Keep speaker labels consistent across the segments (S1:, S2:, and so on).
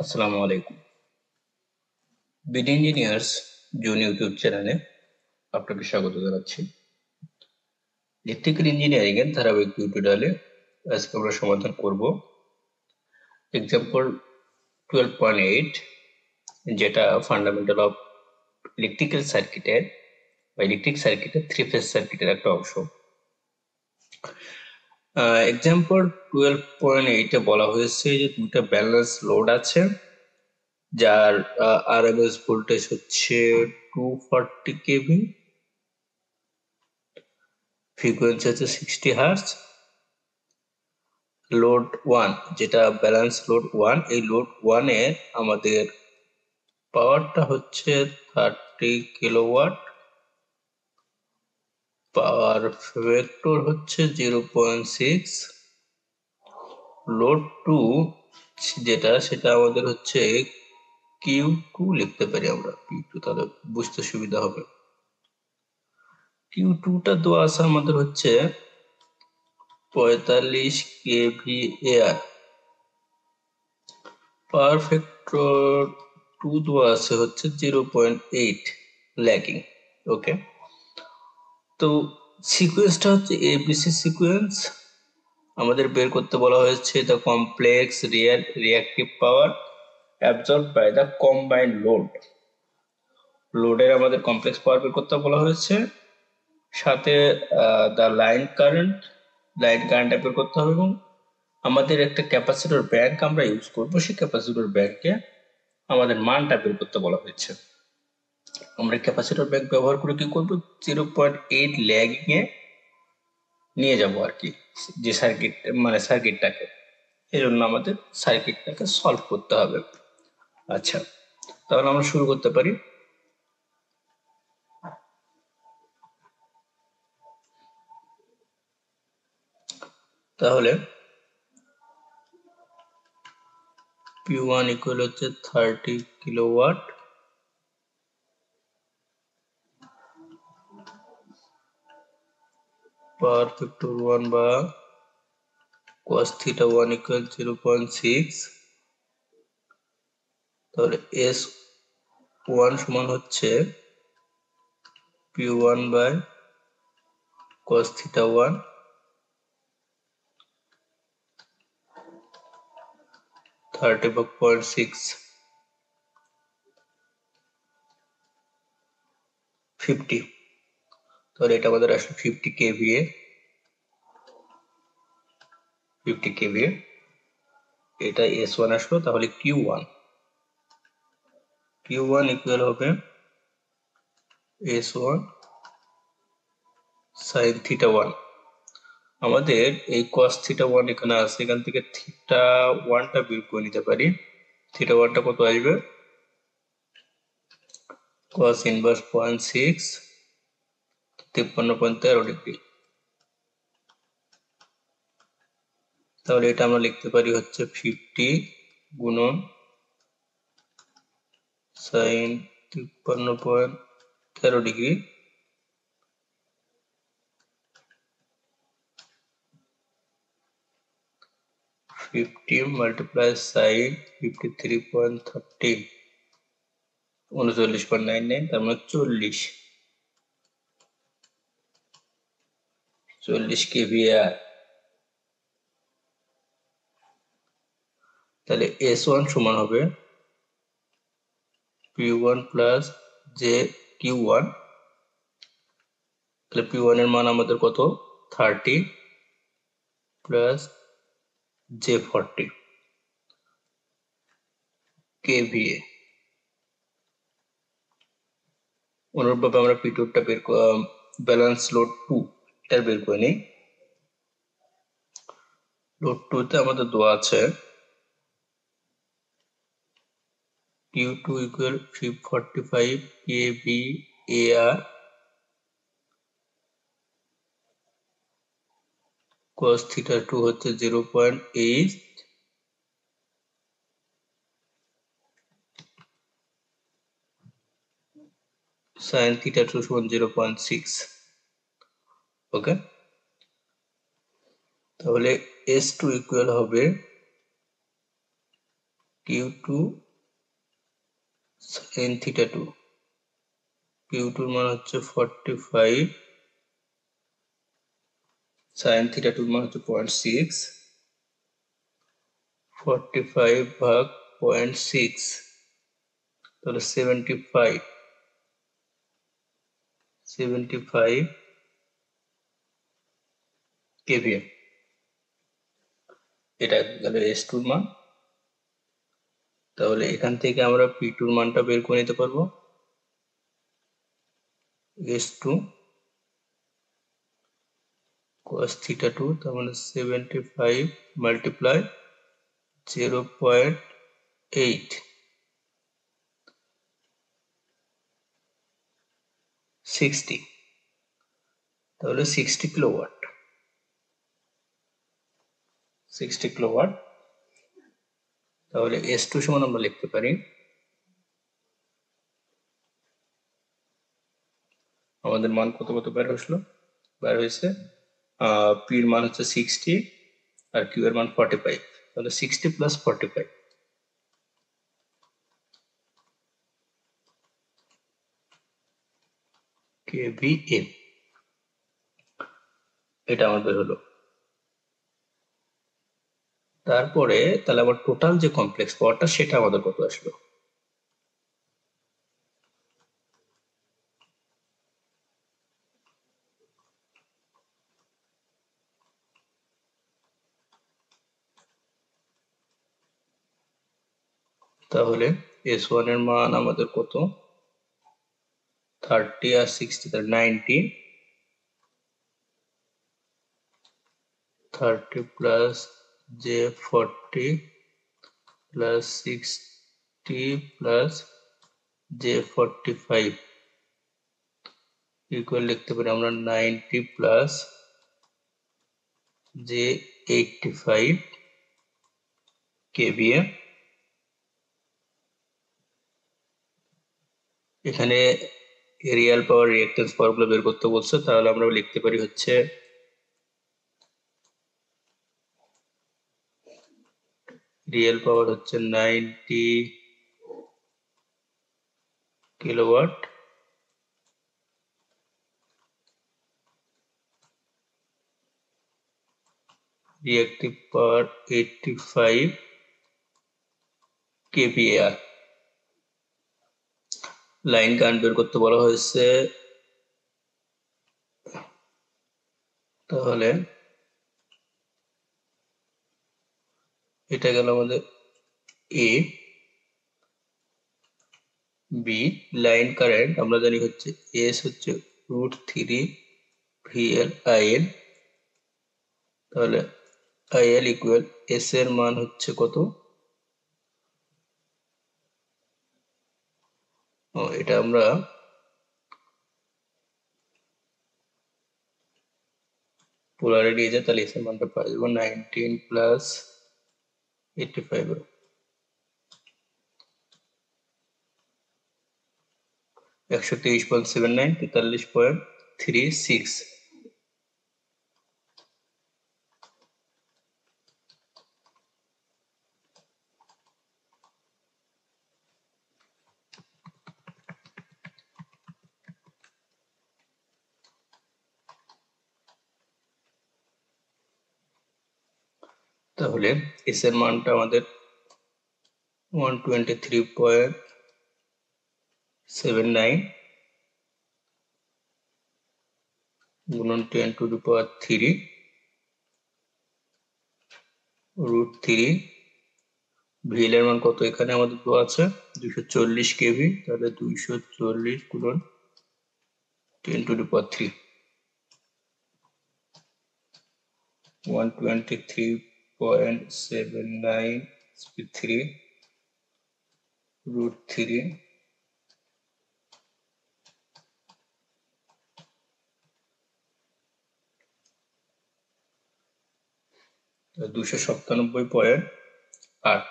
S1: আসসালামু আলাইকুম। BD engineers June YouTube চ্যানেলে আপনাকে স্বাগত জানাচ্ছি। ইলেকট্রিক্যাল ইঞ্জিনিয়ারিং এর ধারাবাহিক টিউটোরিয়ালে আজকে আমরা সমাধান করব এক্সাম্পল 12.8, যেটা ফান্ডামেন্টাল অফ ইলেকট্রিক্যাল সার্কিটের বা ইলেকট্রিক সার্কিটের থ্রি ফেজ সার্কিটের একটা অংশ। এক্সাম্পল 12.8 এ বলা হয়েছে যে দুটো ব্যালেন্স লোড আছে, যার আরএমএস ভোল্টেজ হচ্ছে 240 কেভি, ফ্রিকোয়েন্সি হচ্ছে 60 হার্টজ। লোড 1, যেটা ব্যালেন্স লোড 1, এই লোড 1 এ আমাদের পাওয়ারটা হচ্ছে 30 কিলোওয়াট, পাওয়ার ফ্যাক্টর হচ্ছে 0.6। লোড 2 সেটা আমাদের হচ্ছে Q2 লিখতে পারি আমরা, Q2 তাহলে বুঝতে সুবিধা হবে। Q2 টা দেওয়া আছে আমাদের হচ্ছে 45 kVAr, পাওয়ার ফ্যাক্টর 2 দেওয়া আছে হচ্ছে 0.8 ল্যাগিং। ওকে, তো সিকোয়েন্সটা হচ্ছে এবিসি সিকোয়েন্স। আমাদের বের করতে বলা হয়েছে the complex reactive power absorbed by the combined load. লোডের আমাদের কমপ্লেক্স পাওয়ার বের করতে বলা হয়েছে, সাথে দ্য লাইন কারেন্ট বের করতে হবে, এবং আমাদের একটা ক্যাপাসিটর ব্যাংক আমরা ইউজ করব, সেই ক্যাপাসিটর ব্যাংকে আমাদের মানটা বের করতে বলা হয়েছে। আমরা ক্যাপাসিটর ব্যাংক ব্যবহার করে কি করব, 0.8 ল্যাগিং এ নিয়ে যাব আর কি, যে সার্কিটটাকে। এই জন্য আমাদের সার্কিটটাকে সলভ করতে হবে। আচ্ছা, তাহলে আমরা শুরু করতে পারি। তাহলে P1 ইকুয়াল হচ্ছে 30 কিলোওয়াট, পাওয়ার ফ্যাক্টর 1 বা cos theta 1 ইকুয়াল 0.6। তাহলে S1 সমান হচ্ছে P1 বাই cos theta 1, 30/6, 50। তাহলে এটা আমাদের আসলে 50 kVA, এটা S1 আসলো। তাহলে Q1 ইকুয়াল হবে S1 sin theta 1। আমাদের এই cos theta 1 এখানে আছে, এখান থেকে theta 1 টা বের করে নিতে পারি। theta 1 টা কত আসবে, cos ইনভার্স 0.6, 53.13 ডিগ্রি। তাহলে এটা আমরা লিখতে পারি হচ্ছে 50 গুণন sin 53.13 ডিগ্রি, 50 multiply sin 53.13, 39.99, তার মানে 40 kVAr। তাহলে S1 সমান হবে P1 প্লাস যে Q1। তাহলে P1 এর মান আমাদের কত, 30 প্লাস যে 40 kVA। অনুরূপভাবে আমরা P2 টা ব্যালেন্স লোড 2 এটা বের করে নিই। লোড 2 তে আমাদের দেওয়া আছে Q2 equal 345 kVAr, cos theta 2 হচ্ছে 0.8, sin theta 2 সমান 0.6। ওকে, তাহলে S2 ইকুয়াল হবে Q2 sin theta 2, Q2 এর মান হচ্ছে 45, sin theta 2 এর মান হচ্ছে 0.6, 45 ভাগ 0.6 তাহলে 75 কেভিএ। এটা গেল S2 এর মান। তাহলে এখান থেকে আমরা P2 এর মানটা বের করে নিতে পারবো। S2 cos theta 2 তার মানে 75 মাল্টিপ্লাই 0.8 60, তাহলে 60 কিলোওয়াট। 60 কিলোওয়াট। তাহলে S2 সমান আমরা লিখতে পারি, আমাদের মান কত বের হয়েছিল, বের হয়েছে P এর মান হচ্ছে 60 আর Q এর মান 45, তাহলে 60 প্লাস 45 kVA, এটা আমার বের হলো। তারপরে তাহলে আবার টোটাল যে কমপ্লেক্স পাওয়ারটা সেটা আমাদের কত আসলো, তাহলে S1 এর মান আমাদের কত, 30 আর 60 তাহলে 90, 30 plus J40 plus 60 plus J45 equal লিখতে পারি আমরা 90 প্লাস J85 kVA। এখানে রিয়েল পাওয়ার রিঅ্যাকট্যান্স পাওয়ার বের করতে বলছে, তাহলে আমরা লিখতে পারি হচ্ছে রিয়েল পাওয়ার হচ্ছে 90 kilowatt, reactive power 85 kVAR। Line current বের করতে বলা হয়েছে, তাহলে এটা গেল আমাদের A, B লাইন কারেন্ট আমরা জানি হচ্ছে S হচ্ছে √3 VL IL, তাহলে IL ইকুয়াল S এর মান হচ্ছে কত, এটা আমরা পোলারে নিয়ে যাই, তাহলে S এর মানটা পাই যাবো 19 প্লাস 85, 123.79, 43.36। তাহলে S এর মানটা আমাদের 123.79 গুণন 10 টু দি পাওয়ার 3 √3, ভিএল এর মান কত এখানে আমাদের দেওয়া আছে 240 কেভি, তাহলে 240 গুণন 10 to the power 3, 123.79 3 √3 297.8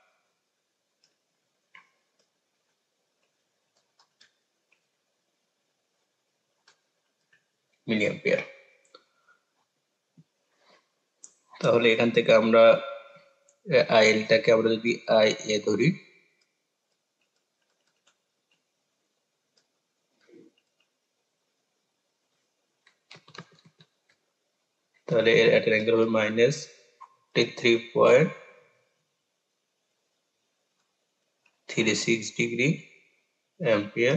S1: milli ampere. তাহলে এখান থেকে আমরা আইএলটাকে আমরা যদি আই এ ধরি, তাহলে এর এটার অ্যাঙ্গেল হবে -43.36 ডিগ্রি অ্যাম্পিয়ার।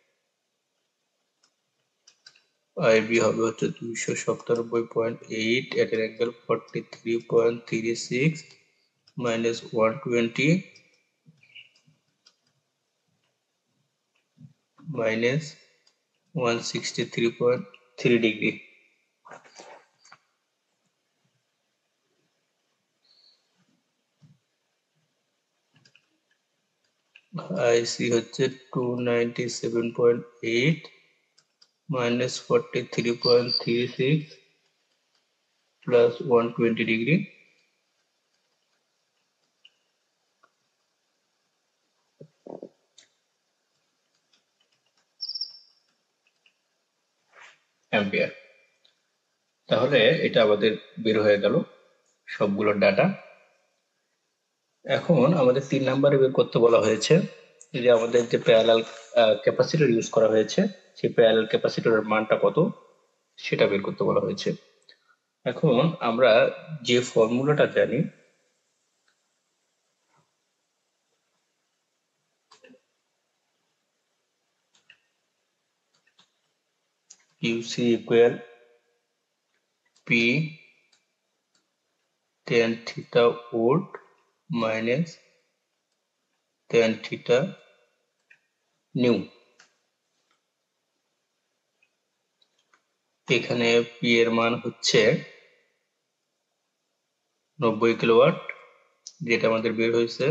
S1: আইবি হবে হচ্ছে 297.8, এটার angle 43.36 minus 120 minus 163.3 degree. IC হচ্ছে 297.8 মাইনাস 43.36 প্লাস 120 ডিগ্রি অ্যাম্পিয়ার। তাহলে এটা আমাদের বের হয়ে গেল সবগুলোর ডাটা। এখন আমাদের 3 নম্বরে বের করতে বলা হয়েছে যে আমাদের যে প্যারালাল ক্যাপাসিটর ইউজ করা হয়েছে সেই প্যারালাল ক্যাপাসিটরের মানটা কত সেটা বের করতে বলা হয়েছে। এখন আমরা যে ফর্মুলাটা জানি, QC equal P tan theta volt minus tan theta new. এখানে P এর মান হচ্ছে 90 কিলোওয়াট, যেটা আমাদের বের হয়েছে।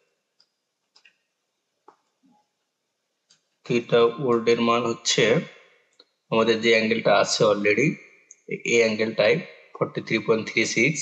S1: থিটা ভোল্ট এর মান হচ্ছে আমাদের যে অ্যাঙ্গেলটা আছে অলরেডি, এই অ্যাঙ্গেলটাই 43.36।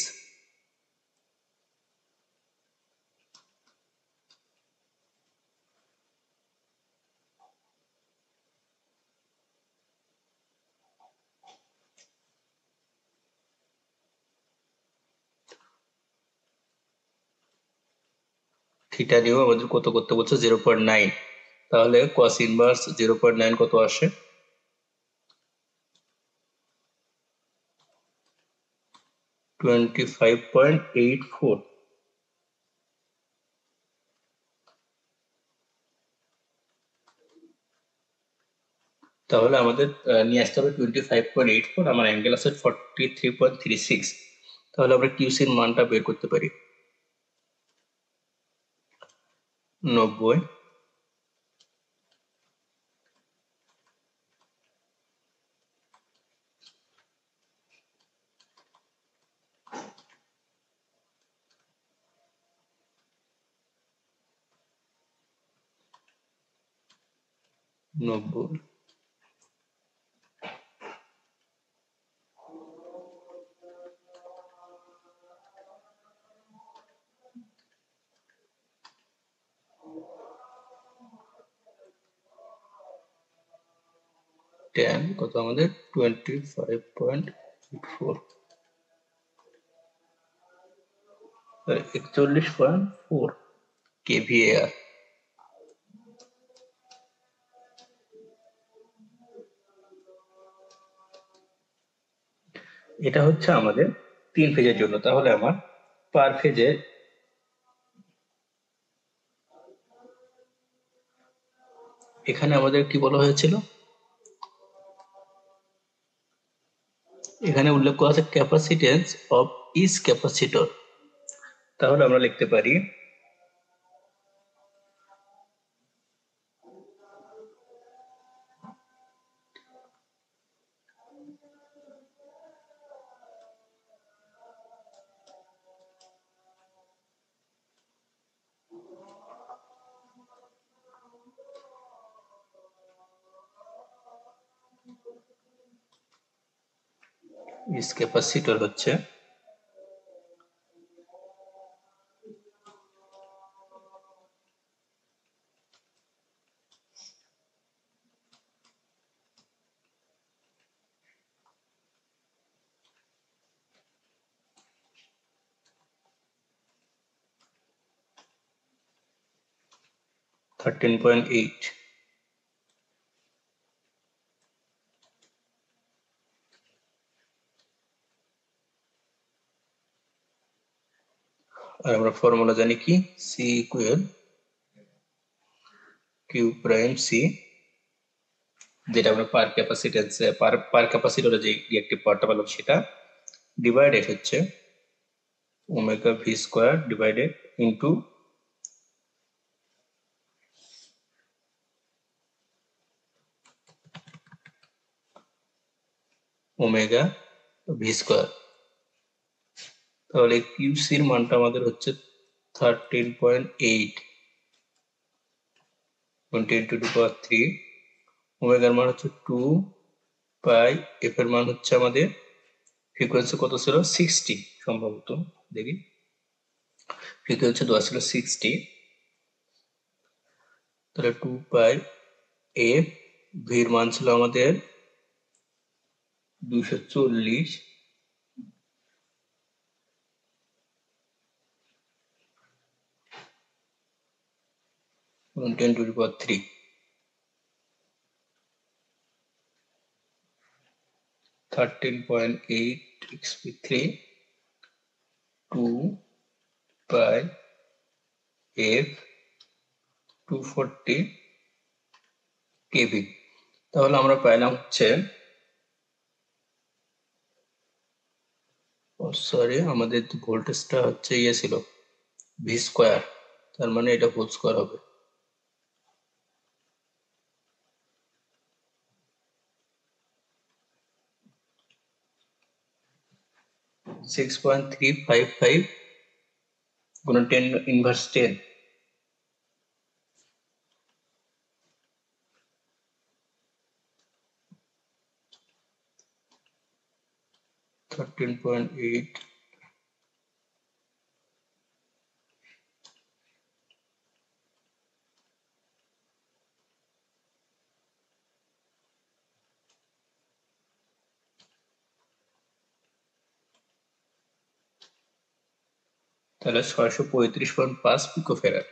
S1: থিটা নিউ আমাদের কত করতে বলছে 0.9, তাহলে cos ইনভার্স 0.9 কত আসে? 25.84। তাহলে আমাদের নিয়ে আসতে হবে 25.84, আমার অ্যাঙ্গেল আছে 43.36। তাহলে আমরা কিউসির মানটা বের করতে পারি 90 90 tan কত আমাদের 25.84, 41.4 kVAR। এটা হচ্ছে আমাদের 3 ফেজের জন্য। তাহলে আমার পার ফেজে এখানে আমাদের কি বলা হয়েছিল, এখানে উল্লেখ করা আছে ক্যাপাসিটেন্স অফ ইচ ক্যাপাসিটর। তাহলে আমরা লিখতে পারি ইচ ক্যাপাসিটর হচ্ছে 13.8 আর আমরা ফর্মুলা জানি কি C equal Q prime C, যেটা আমরা পার ক্যাপাসিটেন্স পার ক্যাপাসিটরে যে রিঅ্যাক্টিভ পাওয়ারটা পেলাম সেটা ডিভাইডেড হচ্ছে omega V square divided into omega V square. তাহলে কিউসির মানটা আমাদের হচ্ছে 13.8 10 টু দি পাওয়ার 3, ওমেগার মান হচ্ছে 2 পাই, এফ এর মান হচ্ছে আমাদের ফ্রিকোয়েন্সি কত ছিল 60 সম্ভবত, দেখি ফ্রিকোয়েন্সি দেওয়া ছিল 60, তাহলে 2 পাই এফ, ভির মান ছিল আমাদের 240, 10 to the power 3, 13.8 xp3 2 pi f 240 kV। তাহলে আমরা পাইলাম হচ্ছে সরি আমাদের ভোল্টেজটা হচ্ছে ইয়ে ছিল ভি স্কয়ার, তার মানে এটা হোল স্কয়ার হবে 6.355 গুণন 10 ইনভার্স 10, 13.8 তাহলে 635.5 পিকোফ্যারাড।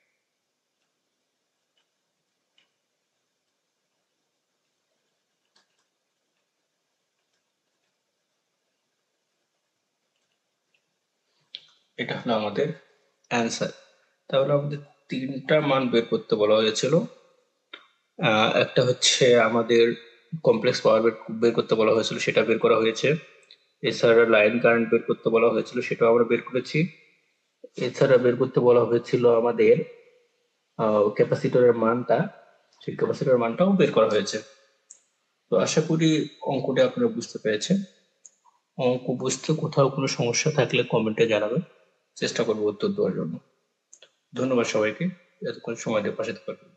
S1: এটা হলো আমাদের অ্যান্সার। তাহলে আমাদের তিনটা মান বের করতে বলা হয়েছিল, একটা হচ্ছে আমাদের কমপ্লেক্স পাওয়ার বের করতে বলা হয়েছিল, সেটা বের করা হয়েছে। এছাড়া লাইন কারেন্ট বের করতে বলা হয়েছিল, সেটাও আমরা বের করেছি। এছাড়া বের করতে বলা হয়েছিল আমাদের ক্যাপাসিটরের মানটা, সেই ক্যাপাসিটরের মানটাও বের করা হয়েছে। তো আশা করি অঙ্কটা আপনারা বুঝতে পেরেছেন। অঙ্ক বুঝতে কোথাও কোনো সমস্যা থাকলে কমেন্টে জানাবেন, চেষ্টা করবো উত্তর দেওয়ার জন্য। ধন্যবাদ সবাইকে এতক্ষণ সময় দিয়ে পাশে থাকার জন্য।